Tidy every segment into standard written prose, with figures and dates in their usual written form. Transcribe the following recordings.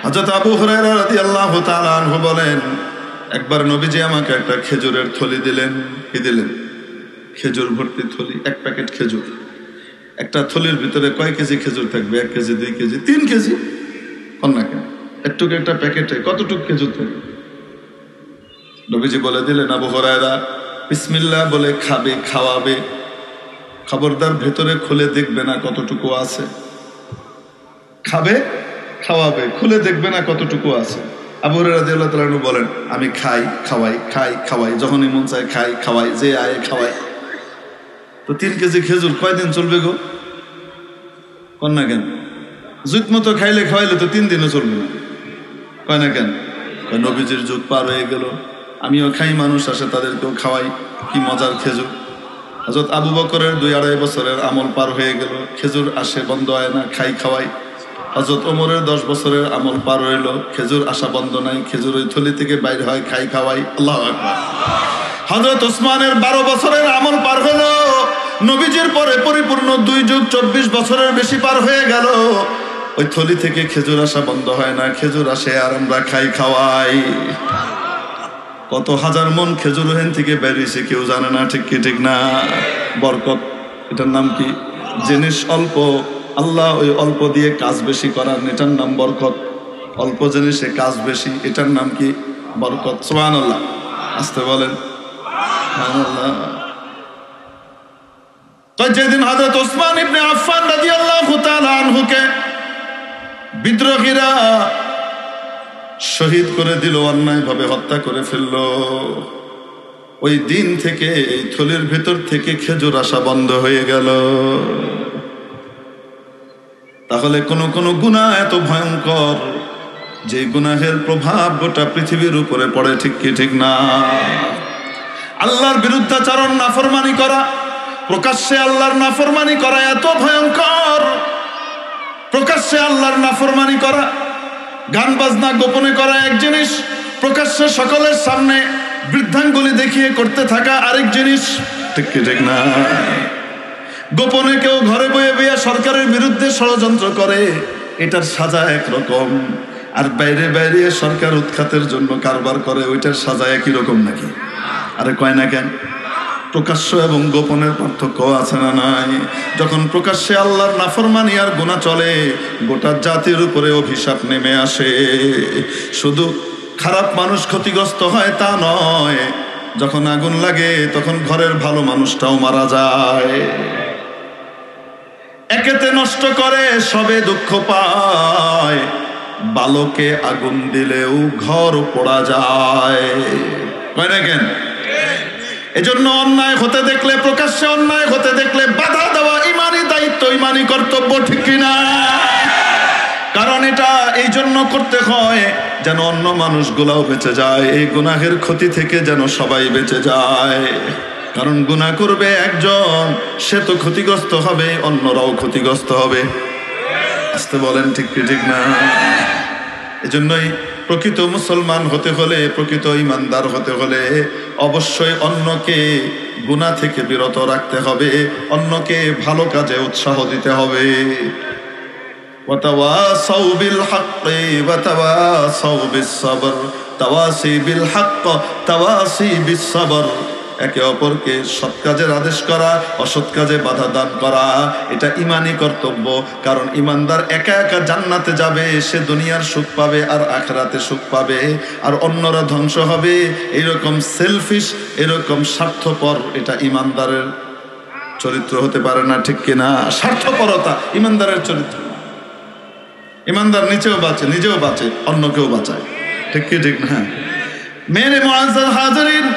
হযরত আবু হুরায়রা রাদিয়াল্লাহু তাআলা আনহু বলেন, একবার নবীজি আমাকে একটা খেজুরের থলি দিলেন। কি দিলেন? খেজুর ভর্তি থলি, এক প্যাকেট খেজুর। একটা থলির ভিতরে কয় কেজি খেজুর থাকবে? 1 কেজি, 2 কেজি, 3 কেজি? না কেন, একটু একটা প্যাকেটে কতটুকু খেজুর থাকবে? নবীজি বলে দিলেন, আবু হুরায়রা বিসমিল্লাহ বলে খাবে, খাওয়াবে, খবরদার ভেতরে খুলে দেখবে না কতটুকু আছে। খাবে, খাওয়াবে, খুলে দেখবে না কতটুকু আছে। আবু হুরায়রা রাদিয়াল্লাহু তাআলা আনহু বলেন, আমি খাই খাওয়াই, খাই খাওয়াই, যখনই মন চায় খাই খাওয়াই, যে আয় খাওয়াই। তো 3 কেজি খেজুর কয়দিন চলবে গো? কন না কেন? জুত মতো খাইলে খাওয়াইলে তো 3 দিনও চলবে না। কয় না কেন? নবীজির যুগ পার হয়ে গেল, আমিও খাই, মানুষ আসে তাদেরকেও খাওয়াই। কি মজার খেজুর! হযরত আবু বকরের 2-2.5 বছরের আমল পার হয়ে গেল, খেজুর আসে বন্ধ হয় না, খাই খাওয়াই। হযরত ওমরের 10 বছরের আমল পার হইল, খেজুর আসা বন্ধ নাই, খেজুর ওই থলি থেকে বাইর হয়, খাই খাওয়াই। আল্লাহু আকবার। হযরত ওসমানের 12 বছরের আমল পার হলো, নবীজির পরে পরিপূর্ণ 2 যুগ 24 বছরের বেশি পার হয়ে গেল, ওই থলি থেকে খেজুর আসা বন্ধ হয় না, খেজুর আসে আর আমরা খাই খাওয়াই। কত হাজার মন খেজুর ওখান থেকে বেরিয়েছে কেউ জানে না, ঠিক কি ঠিক না? বরকত, এটার নাম কি? জিনিস অল্প, আল্লাহ ওই অল্প দিয়ে কাজ বেশি করার, এটার নাম বরকত। অল্প জিনিসে কাজ বেশি, এটার নাম কি? বরকত। সুবহানাল্লাহ, আসতে বলেন সুবহানাল্লাহ। তো যেদিন হযরত ওসমান ইবনে আফফান রাদিয়াল্লাহু তাআলা আনহুকে বিদ্রোহীরা শহীদ করে দিল, অন্যায়ভাবে হত্যা করে ফেলল, ওই দিন থেকে এই থলির ভেতর থেকে খেজুর আসা বন্ধ হয়ে গেল। তাহলে কোন গুনাহ এত ভয়ঙ্কর যে গুনাহের প্রভাব গোটা পৃথিবীর উপরে পড়ে, ঠিক কি ঠিক না? আল্লাহর বিরুদ্ধাচরণ, নাফরমানি করা, প্রকাশ্যে আল্লাহর নাফরমানি করা এত ভয়ঙ্কর। প্রকাশ্যে আল্লাহর নাফরমানি করা, গান বাজনা গোপনে করা এক জিনিস, প্রকাশ্যে সকলের সামনে বৃদ্ধাঙ্গুলি দেখিয়ে করতে থাকা আরেক জিনিস, ঠিক কি ঠিক না? গোপনে কেউ ঘরে বয়ে বয়ে সরকারের বিরুদ্ধে ষড়যন্ত্র করে, এটার সাজা একরকম। আর বাইরে বাইরে সরকার উৎখাতের জন্য কারবার করে, ওইটার সাজা একই রকম নাকি? আরে কয় না কেন? প্রকাশ্য এবং গোপনের পার্থক্য আছে না নাই? যখন প্রকাশ্যে আল্লাহর নাফরমানি আর গুনাহ চলে, গোটা জাতির উপরে অভিশাপ নেমে আসে। শুধু খারাপ মানুষ ক্ষতিগ্রস্ত হয় তা নয়, যখন আগুন লাগে তখন ঘরের ভালো মানুষটাও মারা যায়। একেতে নষ্ট করে সবে দুঃখ পায়, বালকে আগুন দিলেও ঘর পোড়া যায়। কয় না কেন? এজন্য অন্যায় হতে দেখলে, প্রকাশ্যে অন্যায় হতে দেখলে বাধা দেওয়া ইমানি দায়িত্ব, ইমানি কর্তব্য, ঠিক কিনা? কারণ এটা এই জন্য করতে হয় যেন অন্য মানুষগুলাও বেঁচে যায়, এই গুনাহের ক্ষতি থেকে যেন সবাই বেঁচে যায়। কারণ গুনাহ করবে একজন, সে তো ক্ষতিগ্রস্ত হবে, অন্যরাও ক্ষতিগ্রস্ত হবে। আসতে বলেন, ঠিক কি ঠিক না? এজন্যই প্রকৃত মুসলমান হতে হলে, প্রকৃত ঈমানদার হতে হলে অবশ্যই অন্যকে গুনাহ থেকে বিরত রাখতে হবে, অন্যকে ভালো কাজে উৎসাহ দিতে হবে। ওয়াতাওয়াসাউ বিল হাক্কি ওয়াতাওয়াসাউ বিস সাবর, তাওয়াসি বিল হক তাওয়াসি বিস সাবর। একে অপরকে সৎ কাজের আদেশ করা, অসৎ কাজে বাধা দান করা, এটা ইমানি কর্তব্য। কারণ ইমানদার একা একা জান্নাতে যাবে, সে দুনিয়ার সুখ পাবে আর আখিরাতে সুখ পাবে, আর অন্যরা ধ্বংস হবে। এরকম সেলফিশ, এরকম স্বার্থপর, এটা ইমানদারের চরিত্র হতে পারে না, ঠিক কিনা? স্বার্থপরতা ইমানদারের চরিত্র। ইমানদার নিচেও বাঁচে, নিজেও বাঁচে, অন্যকেও বাঁচায়, ঠিক কি ঠিক না? মেরে মুআজ্জাজ হাজিরিন,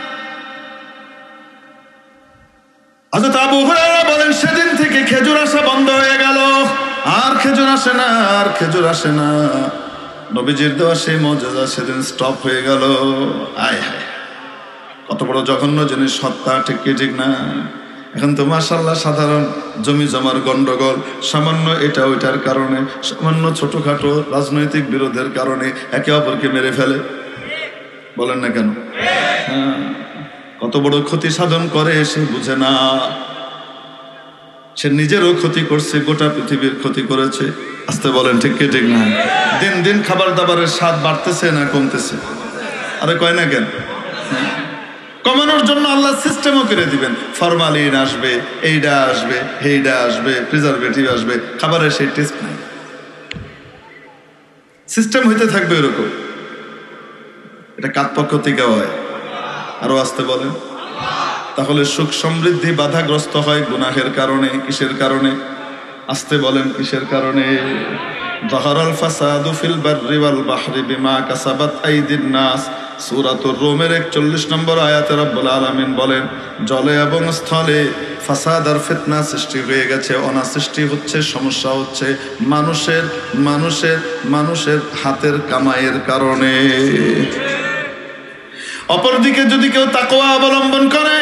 হযরত আবু হুরায়রা বলেন, সেদিন থেকে খেজুর আসা বন্ধ হয়ে গেল, আর খেজুর আসে না, আর খেজুর আসে না। নবীজির দেওয়া সেই মুআজ্জাজা সেদিন স্টপ হয়ে গেল। আয় হায়, কত বড় জঘন্য জিনিস হত্যা, ঠিক কি ঠিক না? এখন তো মাশাআল্লাহ সাধারণ জমি জমার গন্ডগোল, সামান্য এটা ওইটার কারণে, সামান্য ছোটখাটো রাজনৈতিক বিরোধের কারণে একে অপরকে মেরে ফেলে। বলেন না কেন? হ্যাঁ, কত বড় ক্ষতি সাধন করে সে বুঝে না। সে নিজেরও ক্ষতি করছে, গোটা পৃথিবীর ক্ষতি করেছে। আস্তে বলেন, ঠিক কি ঠিক না? দিন দিন খাবার দাবারের স্বাদ বাড়তেছে না কমতেছে? আরে কয় না কেন? কমানোর জন্য আল্লাহ সিস্টেমও করে দিবেন। ফরমালিন আসবে, এইটা আসবে, হেইটা আসবে, প্রিজারভেটিভ আসবে, খাবারের সেই টেস্ট নাই। সিস্টেম হইতে থাকবে এরকম। এটা কার পক্ষ থেকে হয়? আরো আসতে বলেন। তাহলে সুখ সমৃদ্ধি বাধাগ্রস্ত হয় গুনাহের কারণে। কিসের কারণে? আসতে বলেন, কিসের কারণে? যাহারাল ফাসাদু ফিল বাররি ওয়াল বাহরি বিমা কাসাবাত আইদিন নাস। সূরাতুর রুমের 41 নম্বর আয়াতে রব্বুল আলামিন বলেন, জলে এবং স্থলে ফাসাদ আর ফিতনা সৃষ্টি হয়ে গেছে, অনাসৃষ্টি হচ্ছে, সমস্যা হচ্ছে মানুষের মানুষের মানুষের হাতের কামাইয়ের কারণে। অপরদিকে যদি কেউ তাকওয়া অবলম্বন করে,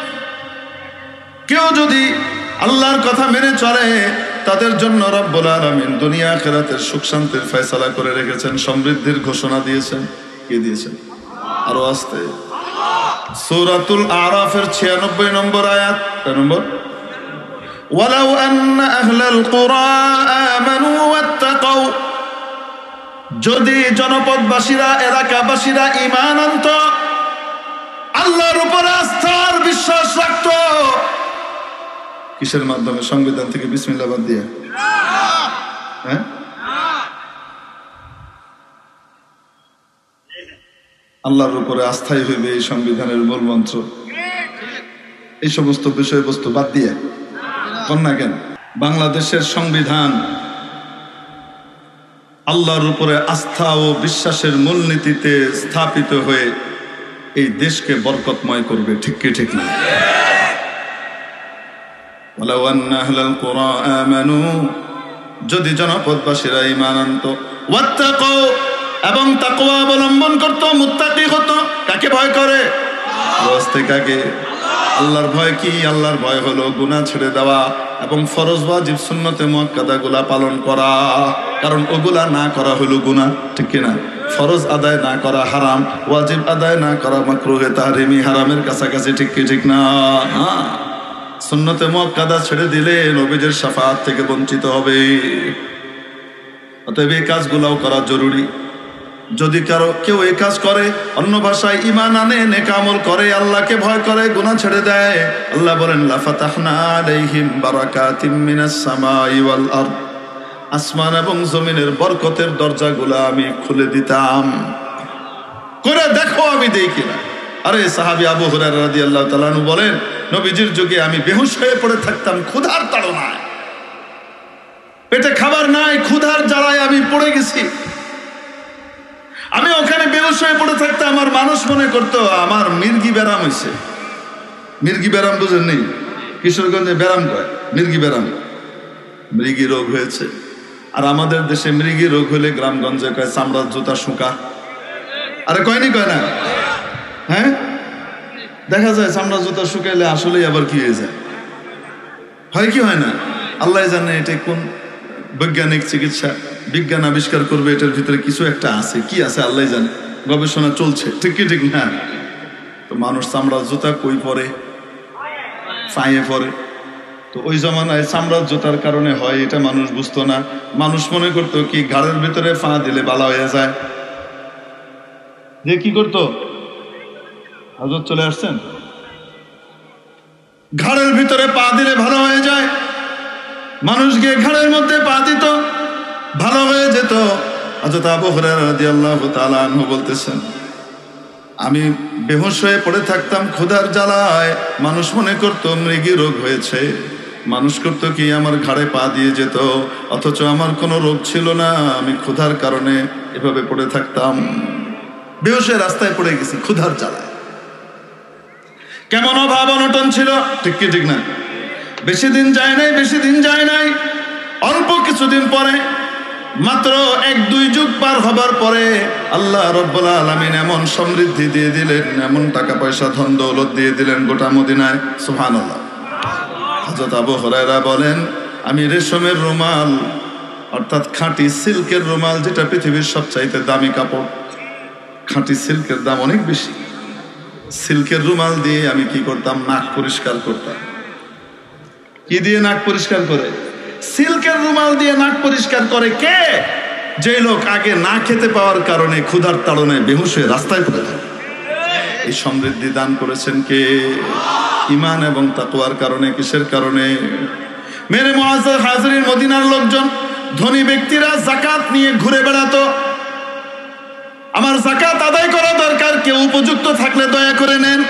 কেউ যদি আল্লাহর কথা মেনে চলে, তাদের জন্য রব্বুল আলামিন দুনিয়া আখিরাতের সুখ শান্তির ফয়সালা করে রেখেছেন, সমৃদ্ধির ঘোষণা দিয়েছেন। কে দিয়েছেন? আরো আসতে। সূরাতুল আরাফের 96 নম্বর আয়াত। কয় নম্বর? ওয়ালাউ আন্না আহলাল কুরা আমানু ওয়াত্তাকাউ। যদি জনপদবাসীরা, এলাকাবাসীরা ঈমান আনত, আল্লাহর উপর আস্থার বিশ্বাস রাখত। কিসের মাধ্যমে? সংবিধান থেকে বিসমিল্লাহ বাদ দিয়ে? হ্যাঁ, আল্লাহর উপরে আস্থাই হইবে এই সংবিধানের মূল মন্ত্র। এই সমস্ত বিষয়বস্তু বাদ দিয়ে কোন না কেন? বাংলাদেশের সংবিধান আল্লাহর উপরে আস্থা ও বিশ্বাসের মূলনীতিতে স্থাপিত হয়ে এই দেশকে বরকতময় করবে। ঠিক কি ঠিক না? ওয়ালাউ আন্না আহলাল কুরা আমানু, যদি জনপদবাসীরা ঈমান আনত, ওয়াত্তাকাউ, এবং তাকওয়া অবলম্বন করত, মুত্তাকি হতো। কাকে ভয় করে? কাকে? আল্লাহর ভয় কি? আল্লাহর ভয় হলো গুনাহ ছেড়ে দেওয়া এবং ফরজ ওয়াজিব সুন্নতে মুআক্কাদাগুলা পালন করা। কারণ ওগুলা না করা হলো গুনাহ, ঠিক কি না? ফরজ আদায় না করা হারাম, ওয়াজিব আদায় না করা মাকরুহে তাহরিমি, হারামের কাছাকাছি, ঠিক কি ঠিক না? সুন্নতে মুআক্কাদা ছেড়ে দিলে নবীদের শাফাআত থেকে বঞ্চিত হবে। অতএব এই কাজগুলাও করা জরুরি। যদি কেউ এই কাজ করে, অন্য ভাষায় ঈমান আনে, নেক আমল করে, আল্লাহকে ভয় করে, গুনাহ ছেড়ে দেয়, আল্লাহ বলেন লাফাতাহনা আলাইহিম বারাকাতিম মিনাস সামাই ওয়াল আরদ। আসমান এবং জমিনের বরকতের দরজাগুলা আমি খুলে দিতাম। করে দেখো আমি দেই কিনা। আরে সাহাবী আবু হুরায়রা রাদিয়াল্লাহু তাআলা আনহু বলেন, নবীজির যুগে আমি বেহুশ হয়ে পড়ে থাকতাম ক্ষুধার তাড়নায়। পেটে খাবার নাই, ক্ষুধার জ্বালায় আমি পড়ে গেছি। আমি ওখানে বেহুশ হয়ে পড়ে থাকতাম। আর মানুষ মনে করতো আমার মির্গি ব্যারাম হয়েছে। মির্গি ব্যারাম বুঝেন নেই? কিশোরগঞ্জে ব্যারাম কয় মির্গি ব্যারাম, মৃগী রোগ হয়েছে। আর আমাদের দেশে মৃগী রোগ হলে গ্রামগঞ্জে কয় চামড়ার জুতা শুকা। আরে কয়নি, কয় না? হ্যাঁ, দেখা যায় চামড়ার জুতা শুকাইলে আসলেই আবার কি হয়ে যায়? হয় কি হয় না? আল্লাহ জানে এটা কোন বৈজ্ঞানিক চিকিৎসা, বিজ্ঞান আবিষ্কার করবে, এটার ভিতরে কিছু একটা আছে। কি আছে আল্লাহ জানে, গবেষণা চলছে, ঠিক কি ঠিক না? তো মানুষ চামড়ার জুতা কই পরে? পায়ে পরে। তো ওই জমানায় চামড়ার জুতার কারণে হয় এটা মানুষ বুঝতো না। মানুষ মনে করতো কি ঘাড়ের ভিতরে পা দিলে বালা হয়ে যায়। যে কি করতো? হযরত চলে আসছেন, ঘাড়ের ভিতরে পা দিলে ভালো হয়ে যায়। মানুষ গিয়ে ঘাড়ের মধ্যে পা দিত, ভালো হয়ে যেত। হযরত আবু হুরায়রা রাদিয়াল্লাহু তাআলা আনহু বলতেছেন, আমি বেহুশ হয়ে পড়ে থাকতাম ক্ষুধার জ্বালায়। মানুষ মনে করতো মৃগী রোগ হয়েছে। মানুষ করতো কি আমার ঘাড়ে পা দিয়ে যেত, অথচ আমার কোনো রোগ ছিল না। আমি ক্ষুধার কারণে এভাবে পড়ে থাকতাম, বেহুশ হয়ে রাস্তায় পড়ে গেছি ক্ষুধার জ্বালায়। কেমন অভাব অনটন ছিল, ঠিক কি ঠিক না? বেশি দিন যায় নাই, অল্প কিছুদিন পরে, মাত্র 1-2 যুগ পার হবার পরে আল্লাহ রব্বুল আলামিন এমন সমৃদ্ধি দিয়ে দিলেন, এমন টাকা পয়সা ধন দৌলত দিয়ে দিলেন গোটা মদিনায়। সুবহানাল্লাহ। হযরত আবু হুরায়রা বলেন, আমি রেশমের রুমাল, অর্থাৎ খাঁটি সিল্কের রুমাল, যেটা পৃথিবীর সবচাইতে দামি কাপড়, খাঁটি সিল্কের দাম অনেক বেশি। সিল্কের রুমাল দিয়ে আমি কি করতাম? নাক পরিষ্কার করতাম। কি দিয়ে নাক পরিষ্কার করে? সিল্কের রুমাল দিয়ে নাক পরিষ্কার করে কে? যে লোক আগে না খেতে পাওয়ার কারণে ক্ষুধার তাড়নে বেহুশ হয়ে রাস্তায় পড়ে থাকে। এই সমৃদ্ধি দান করেছেন কে? ঈমান এবং তাকওয়ার কারণে। কিসের কারণে? মেরে মুআজ্জাজ হাজিরিন, মদিনার লোকজন, ধনী ব্যক্তিরা যাকাত নিয়ে ঘুরে বেড়াতো। আমার যাকাত আদায় করা দরকার, কেউ উপযুক্ত থাকলে দয়া করে নেন।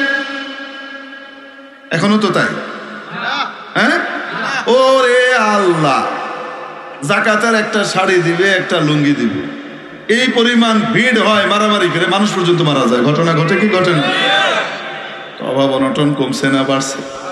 এখনো তো তাই? হ্যাঁ, ওরে আল্লাহ, যাকাতের একটা শাড়ি দিবে, একটা লুঙ্গি দিবে, এই পরিমাণ ভিড় হয়, মারামারি করে মানুষ পর্যন্ত মারা যায়। ঘটনা ঘটে কি ঘটে না? অভাব অনটন কমছে না বাড়ছে?